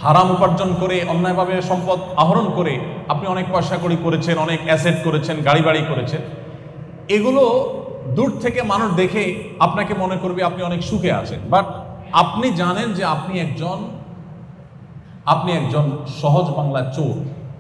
হারাম উপার্জন করে, অন্যায়ভাবে সম্পদ আহরণ করে আপনি অনেক পয়সা কড়ি করেছেন, অনেক অ্যাসেট করেছেন, গাড়ি বাড়ি করেছেন, এগুলো দূর থেকে মানুষ দেখে আপনাকে মনে করবে আপনি অনেক সুখে আছেন। বাট আপনি জানেন যে আপনি একজন সহজ বাংলা চোর,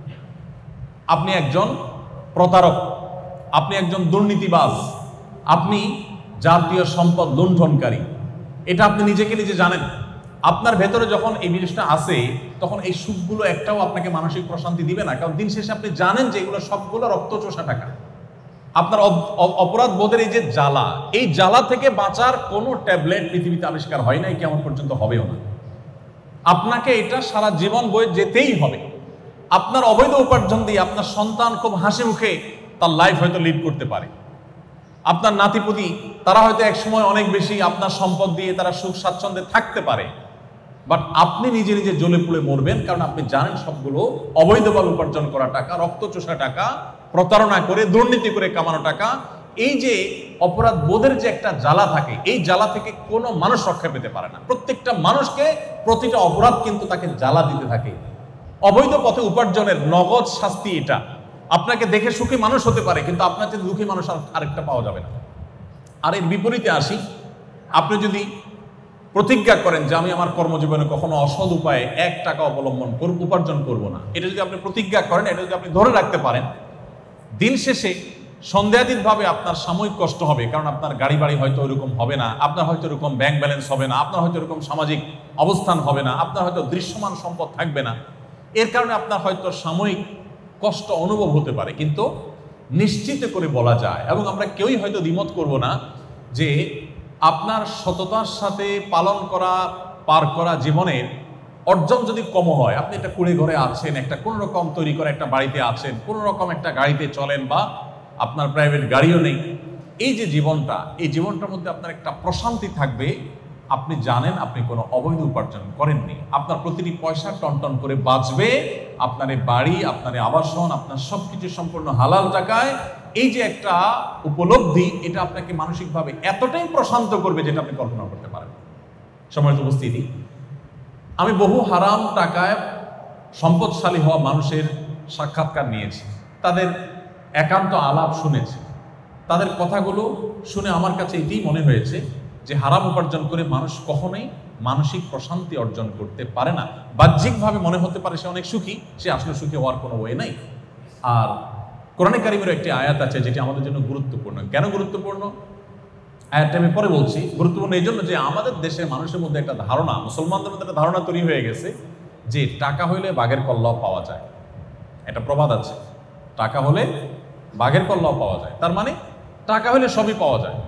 আপনি একজন প্রতারক, আপনি একজন দুর্নীতিবাজ, আপনি জাতীয় সম্পদ লুণ্ঠনকারী। এটা আপনি নিজেকে নিজে জানেন। আপনার ভেতরে যখন এই জিনিসটা আসে, তখন এই সুখগুলো একটাও আপনাকে মানসিক প্রশান্তি দিবে না, কারণ দিন শেষে আপনি জানেন যে এগুলো সবগুলো রক্তচোষা টাকা। আপনার অপরাধ বোধের এই যে জ্বালা, এই জ্বালা থেকে বাঁচার কোনো ট্যাবলেট পৃথিবীতে আবিষ্কার হয় নাই, কেমন পর্যন্ত হবেও না। আপনাকে এটা সারা জীবন বয়ে যেতেই হবে। আপনার অবৈধ উপার্জন দিয়ে আপনার সন্তান খুব হাসি মুখে তার লাইফ হয়তো লিড করতে পারে, আপনার নাতিপুতি তারা হয়তো একসময় অনেক বেশি আপনার সম্পদ দিয়ে তারা সুখ স্বাচ্ছন্দ্যে থাকতে পারে, বাট আপনি নিজে নিজে জ্বলে পুড়ে মরবেন, কারণ আপনি জানেন সবগুলো অবৈধভাবে উপার্জন করা টাকা, রক্তচোষা টাকা, প্রতারণা করে দুর্নীতি করে কামানো টাকা। এই যে অপরাধ বোধের যে একটা জ্বালা থাকে, এই জ্বালা থেকে কোনো মানুষ রক্ষা পেতে পারে না। প্রত্যেকটা মানুষকে প্রতিটা অপরাধ কিন্তু তাকে জ্বালা দিতে থাকে। অবৈধ পথে উপার্জনের নগদ শাস্তি এটা। আপনাকে দেখে সুখী মানুষ হতে পারে, কিন্তু আপনার চেয়ে দুঃখী মানুষ আরেকটা পাওয়া যাবে না। আর এর বিপরীতে আসি, আপনি যদি প্রতিজ্ঞা করেন যে আমি আমার কর্মজীবনে কখনো অসৎ উপায়ে 1 টাকা অবলম্বন উপার্জন করব না, এটা যদি আপনি প্রতিজ্ঞা করেন, এটা যদি আপনি ধরে রাখতে পারেন, দিন শেষে সন্দেহাতীতভাবে আপনার সাময়িক কষ্ট হবে, কারণ আপনার গাড়ি বাড়ি হয়তো ওইরকম হবে না, আপনার হয়তো এরকম ব্যাংক ব্যালেন্স হবে না, আপনার হয়তো এরকম সামাজিক অবস্থান হবে না, আপনার হয়তো দৃশ্যমান সম্পদ থাকবে না। এর কারণে আপনার হয়তো সাময়িক কষ্ট অনুভব হতে পারে, কিন্তু নিশ্চিত করে বলা যায়, এবং আমরা কেউই হয়তো দ্বিমত করব না, যে আপনার সততার সাথে পার করা জীবনের অর্জন যদি কম হয়, আপনি একটা কুড়ে ঘরে আছেন, একটা কোনো রকম তৈরি করে একটা বাড়িতে আছেন, কোনো রকম একটা গাড়িতে চলেন, বা আপনার প্রাইভেট গাড়িও নেই, এই যে জীবনটা, এই জীবনটার মধ্যে আপনার একটা প্রশান্তি থাকবে। আপনি জানেন আপনি কোনো অবৈধ উপার্জন করেননি, আপনার প্রতিটি পয়সা টনটন করে বাঁচবে, আপনার এই বাড়ি, আপনার এই আবাসন, আপনার সবকিছু সম্পূর্ণ হালাল টাকায়। এই যে একটা উপলব্ধি, এটা আপনাকে মানসিকভাবে এতটাই প্রশান্ত করবে যেটা আপনি কল্পনা করতে পারেন। সম্মানিত উপস্থিতি, আমি বহু হারাম টাকায় সম্পদশালী হওয়া মানুষের সাক্ষাৎকার নিয়েছি, তাদের একান্ত আলাপ শুনেছি, তাদের কথাগুলো শুনে আমার কাছে এটাই মনে হয়েছে যে হারাম উপার্জন করে মানুষ কখনোই মানসিক প্রশান্তি অর্জন করতে পারে না। বাহ্যিকভাবে মনে হতে পারে সে অনেক সুখী, সে আসলে সুখী হওয়ার কোনো ওয়ে নাই। আর কোরআনে কারিমের একটি আয়াত আছে যেটি আমাদের জন্য গুরুত্বপূর্ণ। কেন গুরুত্বপূর্ণ? আয়াতটা আমি পরে বলছি। গুরুত্বপূর্ণ এই জন্য যে আমাদের দেশের মানুষের মধ্যে একটা ধারণা, মুসলমানদের মধ্যে একটা ধারণা তৈরি হয়ে গেছে যে টাকা হইলে বাঘের কল্লাও পাওয়া যায়। একটা প্রবাদ আছে, টাকা হলে বাঘের কল্লাও পাওয়া যায়, তার মানে টাকা হলে সবই পাওয়া যায়।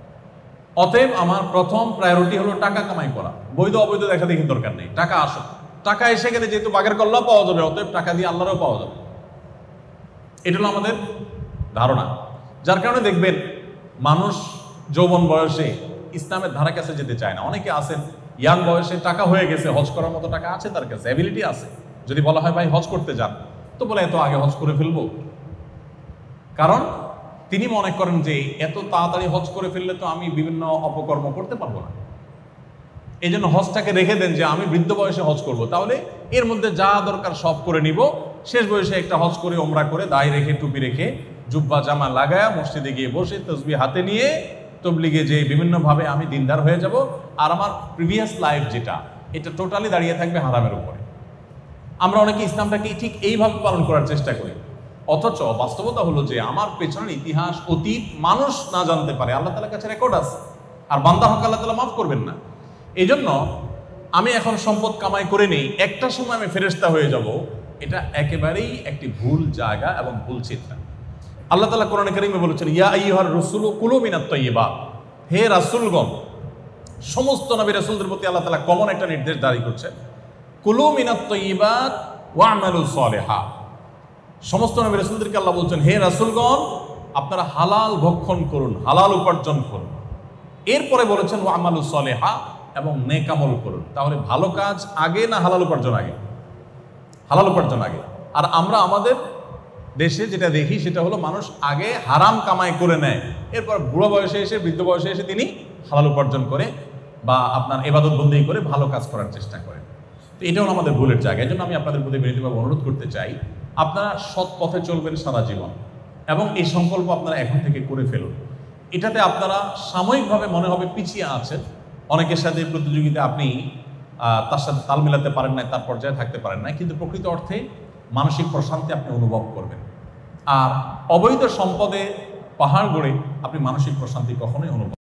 অতএব আমার প্রথম প্রায়োরিটি হলো টাকা কামাই করা, বৈধ অবৈধ দেখা দেখি দরকার নেই, টাকা আসুক। টাকা এসে গেলে যেহেতু বাঘের কল্লাও পাওয়া যাবে, অতএব টাকা দিয়ে আল্লাহরও পাওয়া যাবে। এটা হলো আমাদের ধারণা, যার কারণে দেখবেন মানুষ যৌবন বয়সে ইসলামের ধারা কাছে যেতে চায় না। অনেকে আছেন ইয়াং বয়সে টাকা হয়ে গেছে, হজ করার মতো টাকা আছে তার কাছে, অ্যাবিলিটি আছে, যদি বলা হয় ভাই হজ করতে যান, তো বলে এত আগে হজ করে ফেলবো, কারণ তিনি মনে করেন যে এত তাড়াতাড়ি হজ করে ফেললে তো আমি বিভিন্ন অপকর্ম করতে পারবো না, এই জন্য হজটাকে রেখে দেন যে আমি বৃদ্ধ বয়সে হজ করব, তাহলে এর মধ্যে যা দরকার সব করে নিব, শেষ বয়সে একটা হজ করে ওমরা করে দাড়ি রেখে টুপি রেখে জুব্বা জামা লাগায়া মসজিদে গিয়ে বসে তসবিহ হাতে নিয়ে তবলিগে যে বিভিন্নভাবে আমি দিনদার হয়ে যাব, আর আমার প্রিভিয়াস লাইফ যেটা, এটা টোটালি দাঁড়িয়ে থাকবে হারামের উপরে। আমরা অনেকে ইসলামটাকে ঠিক এইভাবে পালন করার চেষ্টা করি, অথচ বাস্তবতা হলো যে আমার পেছনের ইতিহাস, অতীত মানুষ না জানতে পারে, আল্লাহ তাআলার কাছে রেকর্ড আছে, আর বান্দা হক আল্লাহ তাআলা মাফ করবেন না। এই জন্য আমি এখন সম্পদ কামাই করে নেই, একটা সময় আমি ফেরেশতা হয়ে যাব, এটা একেবারেই একটি ভুল জায়গা এবং ভুল চিন্তা। আল্লাহ তাআলা কোরআনে কারিমে বলেছেন, ইয়া আইয়ুহার রাসূলু কুলু মিনাত তাইয়্যিবাত, হে রাসূলগণ, সমস্ত নবী রাসূলদের প্রতি আল্লাহ তাআলা কমন একটা নির্দেশ জারি করছেন, কুলু মিনাত তাইয়্যিবাত ওয়া'মালু সলিহা। সমস্ত নবী রাসূলদেরকে আল্লাহ বলছেন, হে রাসূলগণ, আপনারা হালাল ভক্ষণ করুন, হালাল উপার্জন করুন। এরপরে বলেছেন ওয়া'মালু সলিহা, এবং নেক আমল করুন। তাহলে ভালো কাজ আগে না হালাল উপার্জন আগে? হালাল উপার্জন আগে। আর আমরা আমাদের দেশে যেটা দেখি সেটা হলো মানুষ আগে হারাম কামাই করে নেয়, এরপর বুড়ো বয়সে এসে, বৃদ্ধ বয়সে এসে তিনি হালাল উপার্জন করে বা আপনার ইবাদত বন্দেগী করে ভালো কাজ করার চেষ্টা করেন। তো এটাও আমাদের ভুলের জায়গা। এই জন্য আমি আপনাদের প্রতি বিনীতভাবে অনুরোধ করতে চাই, আপনারা সৎ পথে চলবেন সারা জীবন, এবং এই সংকল্প আপনারা এখন থেকে করে ফেলুন। এটাতে আপনারা সাময়িকভাবে মনে হবে পিছিয়ে আছেন, অনেকের সাথে প্রতিযোগিতা আপনি তার সাথে তাল মেলাতে পারেন নাই, তার পর্যায়ে থাকতে পারেন নাই, কিন্তু প্রকৃত অর্থে মানসিক প্রশান্তি আপনি অনুভব করবেন। আর অবৈধ সম্পদে পাহাড় গড়ে আপনি মানসিক প্রশান্তি কখনোই অনুভব